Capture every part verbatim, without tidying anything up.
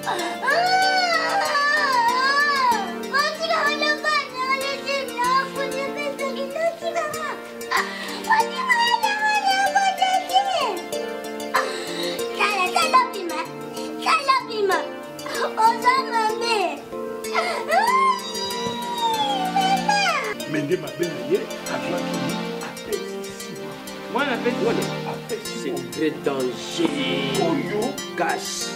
Mende ma belle ye, moi on appelle quoi? C'est très dangereux. Casse.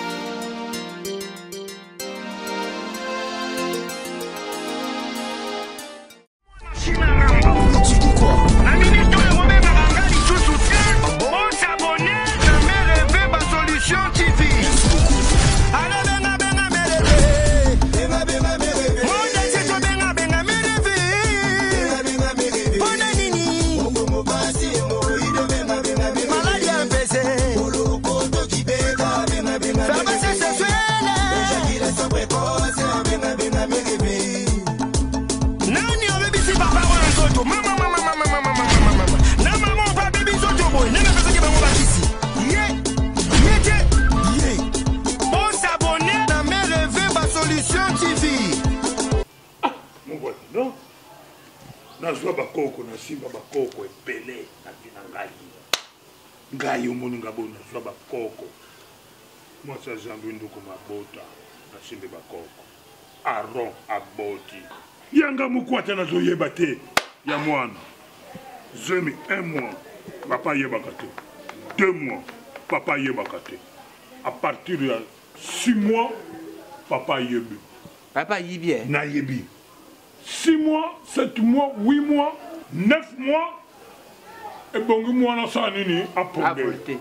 Nazwa bakoko na simba bakoko epele na bina ngai ngai omoni ngabo nazwa bakoko mwasa zambi nduko mabota na simbe bakoko aron aboti yanga mukwata nazoyeba te ya mwana zemi un mois papa yebaka te deux mois papa yebaka te à partir ya six mois papa yebi papa yebi na yebi six mois, sept mois, huit mois, neuf mois, et bon, moi, on a ça à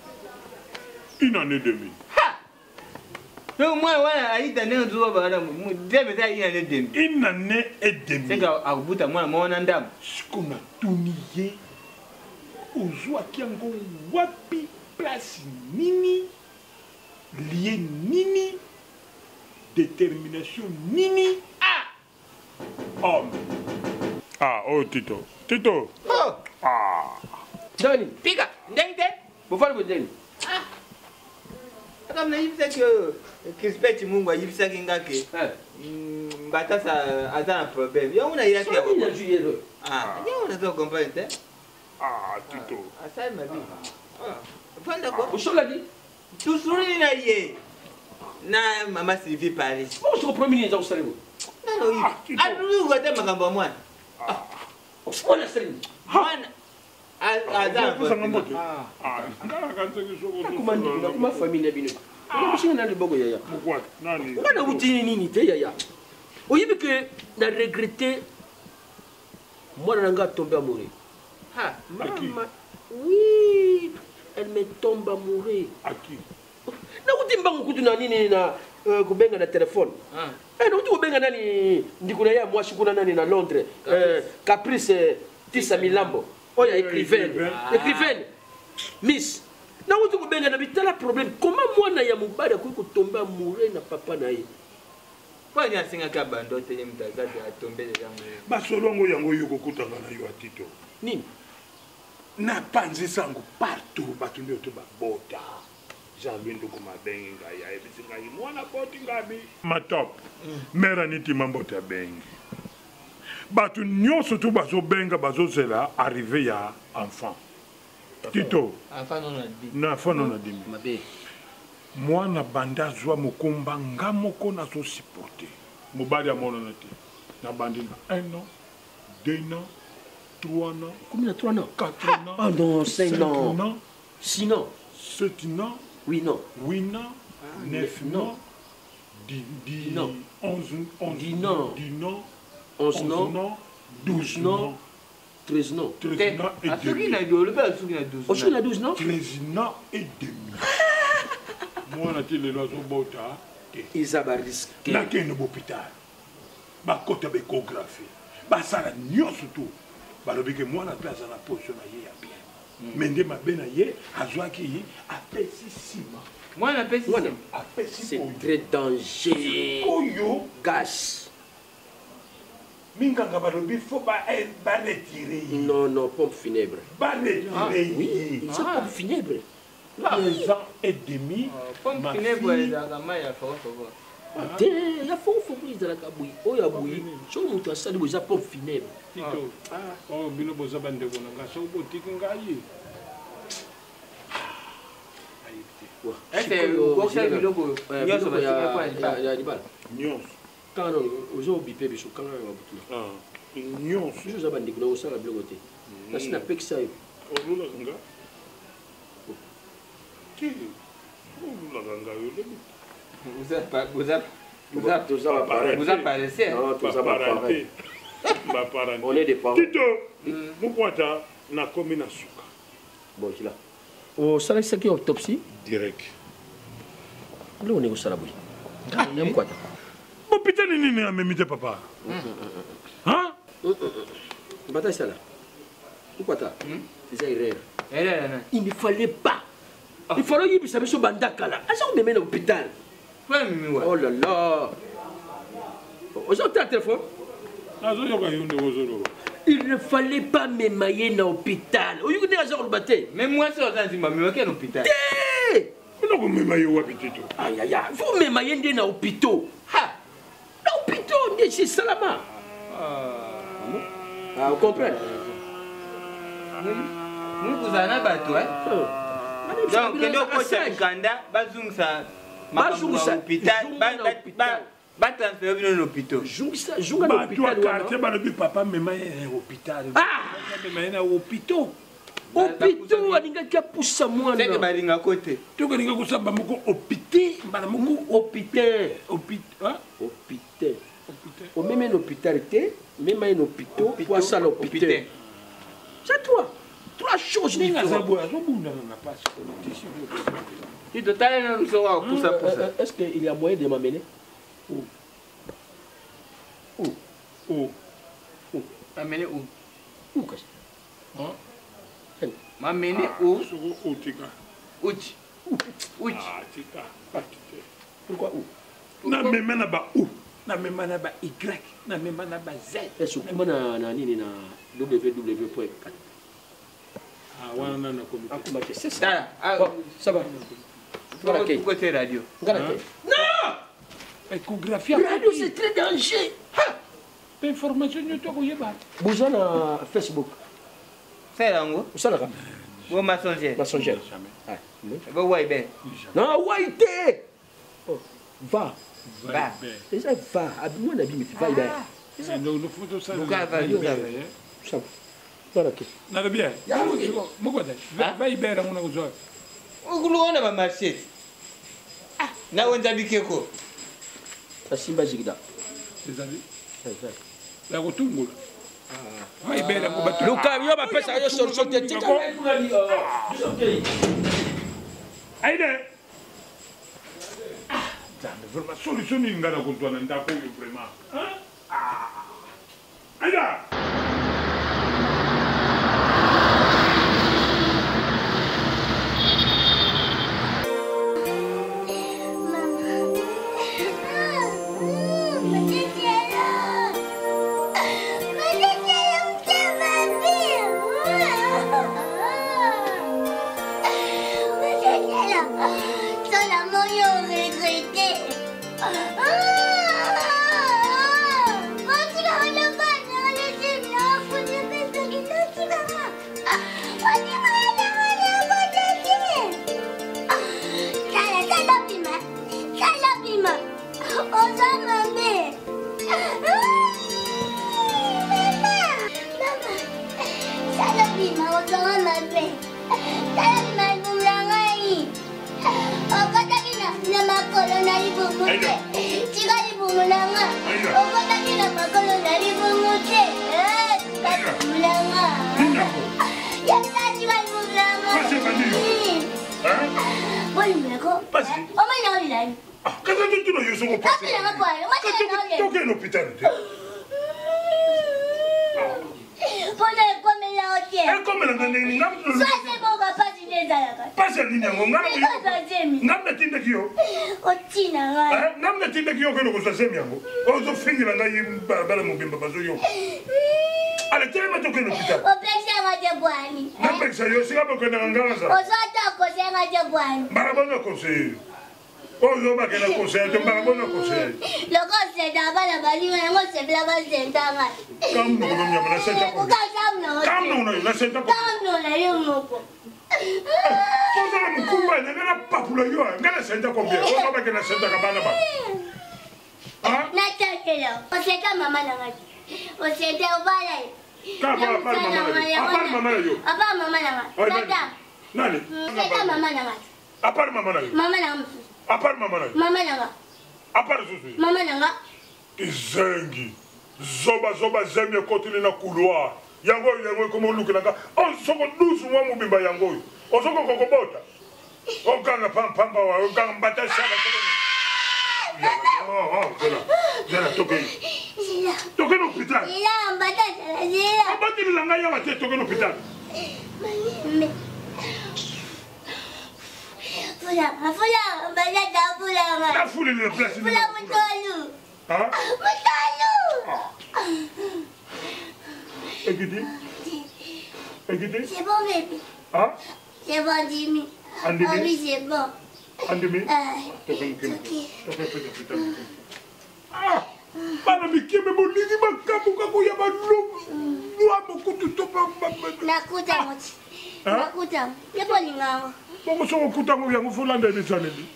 une année et demie. Donc, moi, une année et demie. Une année et demie. C'est qu'à bout de moi, mon andam. Ce qu'on a tout nié, aux joies qui ont wapi, place nini, lié nini, détermination nini. Oh. Ah, oh Tito. Tito. Oh. Ah. Doni, pica. Ndenge. Bofalo bodeni. Ah. Comme na yibisa que Crispet Mungu yibisa kingake. Eh. Mbata sa azana problème. Yo una ira kia. Ina juyero. Ah, yo una to comprendre. Ah, Tito. Ah, ça ma vie. Ah. Fanda ko. Ushola di. Tu suri na ye. Na mama Sylvie Paris. Bon, je reprends ministre au Salimo. Non, non, il a nous regardé ma campagne moi. Ah, on a Salimo. Moi, à à dans. Ah, ah, comment dire, comment famille bino. On suis dans le bogo yaya. Pourquoi? Nani. On a outi nini te yaya. Oyebi que na regretter moi nanga tomber à mourir. Ah, maman. Oui, elle me tombe à mourir. À qui? Na uti mbangu kutu na nini na kubenga na téléphone. Ah. Eh na uti kubenga nani ndikuna ya moi shikuna nani na Londres. Euh Caprice Tissa Milambo. Oya écrivaine. Écrivaine. Miss. Na uti kubenga na bitala problème. Comment moi na ya mubada kuko tomber mourir na papa na ye. Kwa ni asinga ka bando te mtakazi atombe yango. Ba solongo yango yoko kutanga na yo atito. Nini? Na panzi sango partout batunde to ba bota. Jambi nduko mabengi ngaya ebisinga imwana koti ngabi matop mera niti mambo ta bengi batu nyonso tu bazo benga bazo zela arrivé ya enfant Tito enfant non a dit na enfant non a dit mabe mwana banda zwa mokomba ngamoko na so supporter mobali amona na te na bandi na un an deux ans trois ans combien de trois ans quatre ans ah non cinq ans six ans sept ans oui non huit ans neuf ans dix ans onze ans onze ans douze ans treize ans treize ans et demi treize ans treize ans et demi moi na tele lozo bota Isaba risque na kene hôpital ba kota échographie ba sala nyonso tout ba lobike moi na place na position na ye ya bien mende mabena ye azwaki apesi sima moi na apesi sima apesi c'est très dangereux oyo gas minganga ba lobi faut ba ba retirer non non pompe funèbre ba retirer oui c'est pompe funèbre deux ans et demi. Pomme funèbre ezalaka mai ya fokofoko. te ya fofoko ezalaka boye oyo ya boye soki moto asali boye eza pomme funèbre. Tito oyo bino boza bandeko na ngai soki botiki ngai ya libala nyonso kaka nono ozobipe biso kaka ya butuna nyonso biso oza bandeko na kosala biloko te kasi napekisa yo olulaka nga ti olulaka nga yo lobi on est des parents. Tito mukwata nakomi na suka bon kila osalakisaki autopsie direct leo ni kosala boye mukwata hôpital nini amemi te papa bata sala mukwata c'est erreur il ne fallait pas il fallait yibisa biso bandakala asa komeme na hôpital oh là là ozotaa téléphone il ne fallait pas m'émailler dans l'hôpital. Il ne fallait pas mais moi, je suis à l'hôpital. Il faut m'émailler au hôpital. Aïe, aïe, il faut m'émailler dans l'hôpital. Dans l'hôpital, c'est Salama. Ah, vous comprenez? Nous, vous en avez tout, hein? Donc, quand on coach à Uganda, on va à l'hôpital. Ba transfert à l'hôpital. Junga junga à l'hôpital. Quartier ba le papa me maye à l'hôpital. Ah, me maye à l'hôpital. Hôpital aninga kia poussa mwana. C'est que ba linga côté. Tu que linga ko samba moko hôpital, ba moko hôpital. Hôpital, hein? Hôpital. Hôpital. O même hôpital té, même un hôpital, pour ça l'hôpital. C'est toi. Trois choses différentes. Tu te t'as un recevoir pour ça pour ça. Est-ce qu'il y a moyen de m'amener? Où? Où? Où? Où? M'amener où? Où qu'est-ce? Hein? M'amener où? Où tika? Où? Où? Ah tika. Pourquoi où? Na même na ba où? Na même na ba Y. Na même na ba Z. Est-ce que na na nini na w w point com? Ah wana na comité. C'est ça. Ça va. Voilà qui côté radio. Non! Échographie. Radio c'est très dangereux. Information ñu to ko yeba. Besoin na Facebook. C'est là ngo. Ça là. Wo Messenger. Messenger. Ah. Wo Viber. Non, Waité. Oh, va. Va. C'est ça va. Abimo na bimi va Viber. C'est donc le photo ça. Vous va Viber. Ça. Voilà qui. Na bien. Moko de. Va Viber ngona kuzo. Ukuluona ba marché. Ah, na wenda bikeko. Simba Jigda. C'est ça. La rotungula. Ah. Vai bera ko batu. Luka yo ba pesa yo solution te tika. Aide. Ah, zambe vraiment solution ni ngana ko twana ndako vraiment. Hein? Ah. Aida. Allez, tiens, ma toque l'hôpital. Opekisa ngate bwani. N'apekisa yo, si ngabo kena nganga ça. Osota kose ngate bwani. Barabona conseil. Ozo ba kena conseil, to barabona conseil. Loko senda bana bali ngo sebla ba senda nga. Kam no no nyama na senta ko. Kam no. Kam no na senta ko. Kam no na yo moko. Ozo na mkumba na na papula yo, ngala senta ko bien. Ozo ba kena senta ka bana ba. Ah? Na takelo. Oseka mama na ngati. Oseka ubala. Ka ba ba mama na yo. Apa mama na yo. Apa mama na ngati. Tata. Nani? Oseka mama na ngati. Apa mama na yo. Mama na ngati. Apa mama na yo. Mama na ngati. Apa susu. Mama na ngati. Izengi. Zoba zoba zemye kotili na couloir. Yango yango komo lukinanga. On soko douze mois mubimba yango. On soko kokobota. On kanga pam pamba wa on kanga mbata shala soko. Oh oh zela. Zela toke. Zela. Toke no hospital. Zela mbata shala zela. Abati bilanga ya wate toke no hospital. Me. Fula, fula, mbata da fula ma. La foule le place. Fula mutolu. Hein? Mutolu. Ekiti? Ekiti? C'est bon, bébé. Hein? C'est bon, Jimmy. Andimi? Ah oui, c'est bon. Andimi? Ah, Toke no ok. Toke no hospital. Ah! Bana mikeme boligi makabuka ko ya balo. Lwa mokutu topa mbaba. Nakuta mochi. Hein? Nakuta. Yepo lingawa. Bongo soko kutango yango folanda ni chaneli.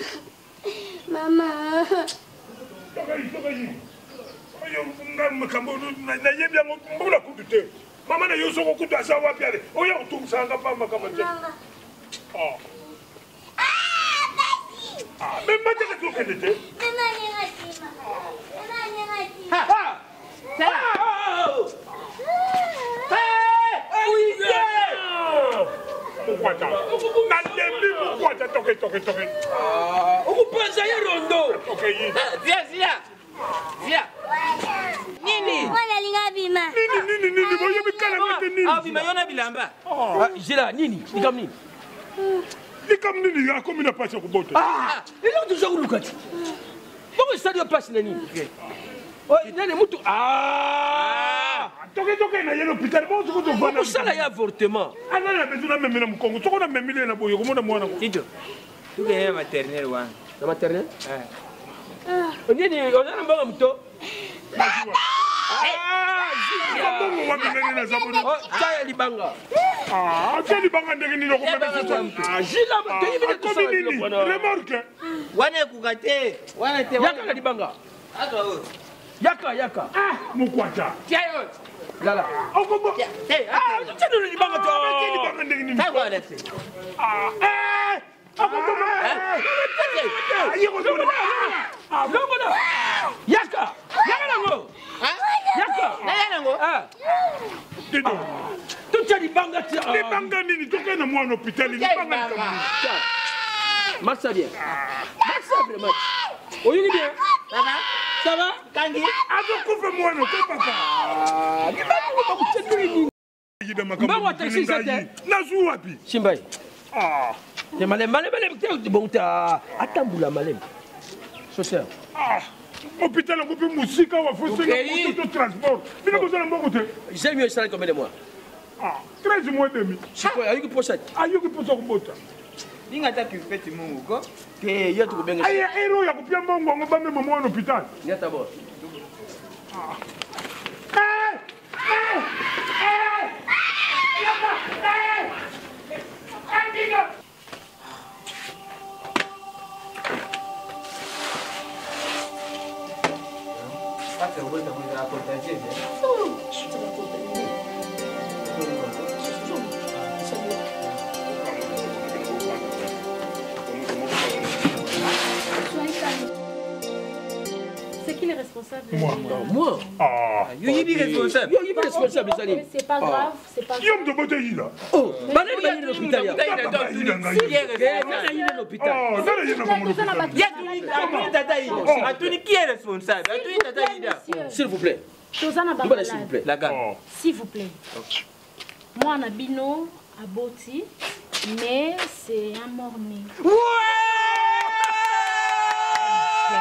Mama. Tokai tokai. Ayo ngam makambo na na yebi yango mbula kutute. Mama na yo soko kutu asa wapi ale. Oya utumsanga pa makama je. Mama. Ah. Ah, basi. Ah, mais mate ka toke dete. Mama ni ngati mama. Mama ni ngati. Ha. Sala. Mukwata. Na lembi mukwata toke toke toke. Ah, okupanza ye rondo. Toke yi. Zia zia. Zia. Nini? Wana linga bima. Nini nini nini boye bikala ngete nini. Ah, bima yona bilamba. Ah, Zila nini? Nikam nini? Likam nini ya komi na pasi kubota. Ah, ilo tuzo kulukati. Bongo stadio pass na nini? Oh, nani mtu ah! Toke toke na yelo hospital bo soko to vana. Osala ya avortement. Ana na bezu na memena mkongo. Soko na memile na boye komona mwana ko. Tito. Tuke ya maternelle wana. Na maternelle? Eh. Nini onana mbanga mto? Ah, bongo wa memene na zabona. Oh, chaya libanga. Ah, tani banga ndenge ni loko memene Banga so. Ah, jila to yibi Ah, komi nini? Remorque. Wana kukate. Wana te. Yaka libanga. Aka o. Yaka yaka. Ah, mukwata. Tiayo. Lala. Okomo. Hey, Ah, tendo libanga to. Tani banga ndenge ni. Tango alese. Ah, eh. Okomo. Ah, yego to. Ah, longona. Yaka. Yaka nango. Ah? Yaka. Na yana ngo. Ah, Dido. tucha libanga ti. Ni banga nini toke na mwana hospital ni banga ni. Marche bien. Marche vraiment. Oyini bien. Ça va? Ça va? Kangi. Azo kufa mwana ko papa. Ah, ni bango ba kutenduri ni. Yida makambo. Mbawa taxi zate. Nazu wapi? Shimbai. Ah. Te malem malem malem te bon ta atambula malem. Chausseur. Ah. Hôpital ko pe musika wa fo Okay. senga ko transport. Bino ko zana mboko te. J'ai mieux ça combien de mois? Ah, treize mois demi. C'est quoi? Avec pochette. Ayo ki poso ko bota. Ninga ta kispeti mungu ko. Te yo tu benga. Aya ero ya kupia mbongo ngo bame mama wa hôpital. Ni atabo. Eh! Eh! Eh! Yapa! Eh! Andiga! Sasa wewe utakuja kutajia. C'est qui les responsables? Moi. Moi. Ah. Yo yibi responsable. Yo yibi responsable Ok, Sali. c'est pas grave, c'est pas grave. Yom de bote yila. Oh, balai balai l'hôpital. Hôpital Ya. ina Papa, to ina ngai. tuni. Eh, nana yina l'hôpital. Oh, dala yina mama Tout ça n'a pas hôpital. Ya tuni atuni tata ida. Atuni qui est responsable? Atuni tata ida. S'il vous plaît. Tozana ba S'il vous malade. plaît. La gare. Oh. S'il vous plaît. Moi, na bino aboti, mais c'est un mort-né.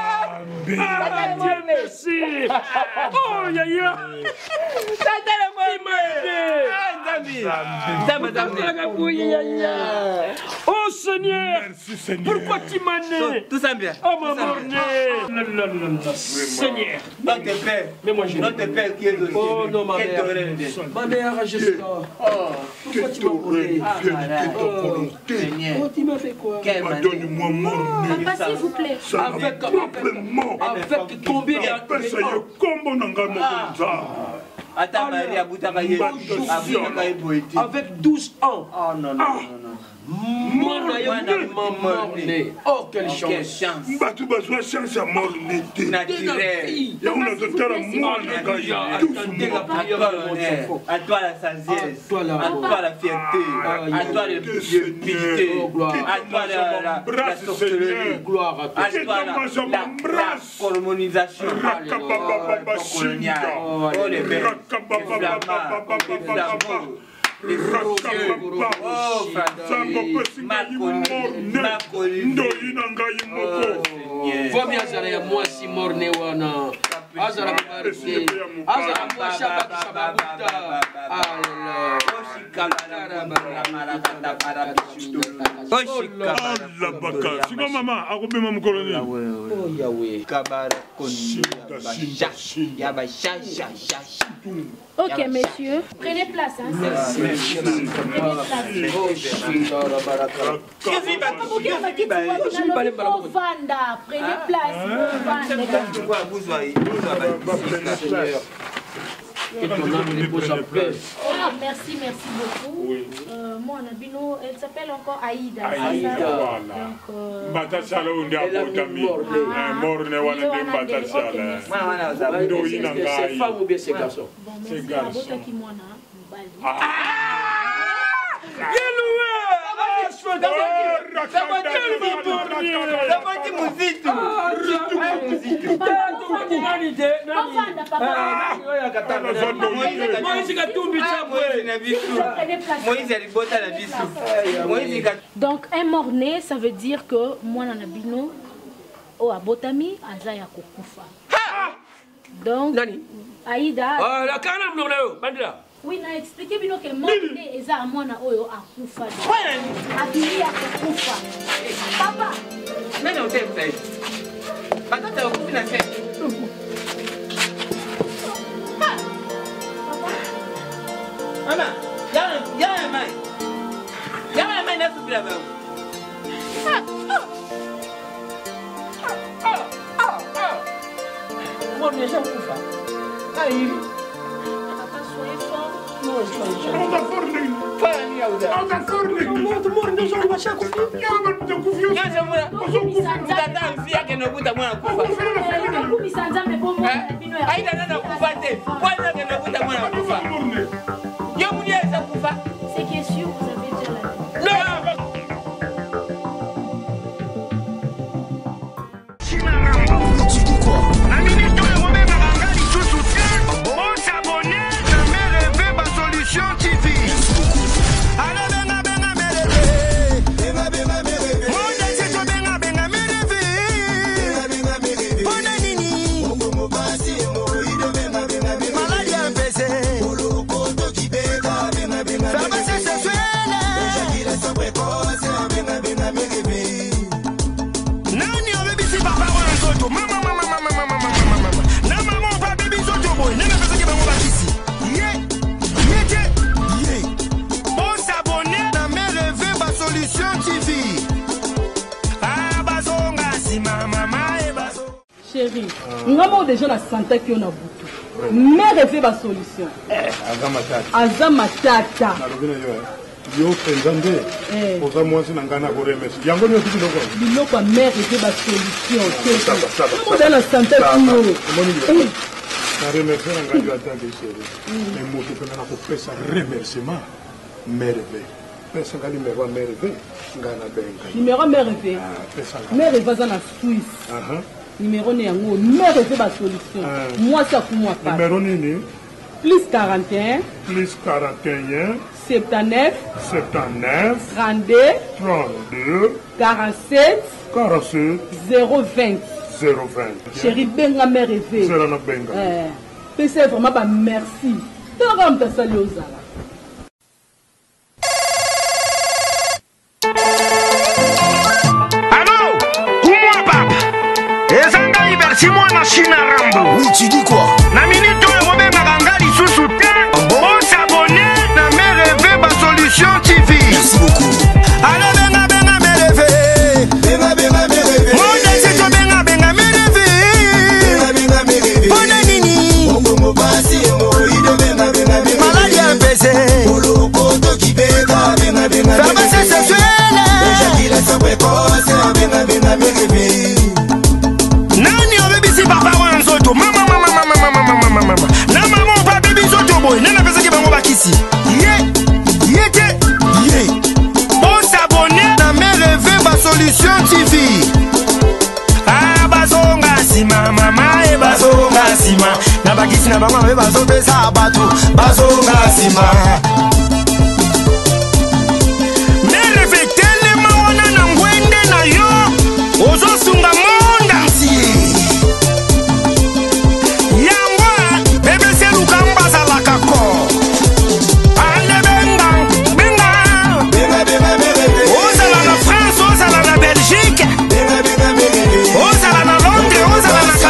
Zambe. Merci. Oh, ya ya. Tata le Oh Seigneur, Merci Seigneur. pourquoi tu m'as né? Tout ça bien. Oh ma mornée. Seigneur. Notre père. Mais moi je Notre père qui est aussi. Oh non ma mère. Ma mère Jessica. Pourquoi tu m'as volé? Oh tu m'as fait quoi? Pardonne-moi morné. Papa, s'il vous plaît. Avec avec combien Pesa yo kombo na ngai mokonza. Ata Maria Boutaka Yesu. avec douze ans. Oh non, non, non, non. Mon morné. Oh, quelle chance. Batu bazwa chance ya morné te. Naturel. Ya una totala mwana ngai doucement. À toi la sagesse, à toi la, à toi la fierté, à toi le piété, à toi la, la, la sorcellerie, gloire à toi. à toi la, la, la colonisation coloniale. Oh les belles, les flammards, les flambeaux. Les frocieux, oh Francis, Maconi, Maconi, Vomi azala ya mwasi morne wana. Azala barke. Azala mwasha bakisha babuta. Allah. Allah baka. Siko mama akobema mkoloni. Oh Yahweh. Kabara koni. Yaba sha sha sha. Ok, messieurs, prenez place. Hein. Merci. Prenez place. Que ton âme repose en paix. Ah, merci, merci beaucoup. Oui. Euh, moi, Nabino, elle s'appelle encore Aïda. Aïda, voilà. Batasala undi abotami. Morne wana de batasala. Ndo ina ngai. C'est femme ou bien c'est garçon? Bon, merci. Abota ki mwana. Ah! Donc un morné, ça veut dire que moi nana bino o abotami azaya kokufa. Donc Aïda. Ah la kana mnoleo bandira. Oui, na expliqué bino que morné eza mwana oyo akufa. Akili akufa. Papa. Mais non, c'est fait. Papa, tu as beaucoup de fait. Maman, il y a un main. Il y a un main dans ce là-bas. Moi, je n'ai pas. Aïe. Papa, soyez fort. Non, je ne On va forner. On va forner. On va forner. On va chaque fois. C'est qui est sûr, vous avez déjà la vie. Chérie, nous avons déjà la santé qui est na butu. Mais rêver ma solution. Aza matata. Yo penzande. Oza mwasi na ngana ko remercie. Yango ni otiki loko. Biloko mère rêver ma solution. Nous avons la santé qui est. Na remercie na ngana atande chérie. Mais moto pena na ko pesa remerciement. Merve. Pesa ngali merwa merve. Ngana benga. Numéro mère rêver. Mère rêver za na Suisse. Aha. Numéro ne yango mère rêver ma solution. Moi ça pour moi pas. Numéro nini? Plus quarante et un. Plus quarante et un. Septanef. Septanef. Trente-deux. Trente-deux. Quarante-sept. Quarante-sept. Zéro vingt. Zéro vingt. Chérie benga mère rêver. Zéro na benga. Eh. C'est vraiment bah merci. talaka mtasali ozala Allô, où-moi papa? Ezanga ibersi mwana China Rambo. Oui, tu dis quoi? Na minute oyo bobengaka nga lisusu te. On s'abonne na Merveille ba solution T V. Merci beaucoup. Allô, benga benga Merveille. Benga benga Merveille. Mon desito benga benga Merveille. Benga benga Merveille. Pona nini? Mongo mo basi mo ido benga benga Merveille. Maladi ya mpese. Olo koto ki benga benga benga. Femme sexuelle. Ejaculation sa précoce benga benga Merveille. Nani obebisi papa wanzoto? Mama mama mama mama mama mama. Na mama pa bebi zoto boy. Nana pesa ki bango bakisi. Ye. Ye te. Ye. On s'abonne na Merveille ba solution T V. Ah bazonga sima mama e bazonga sima. Na bakisi na bango be bazopesa bato. Bazonga sima.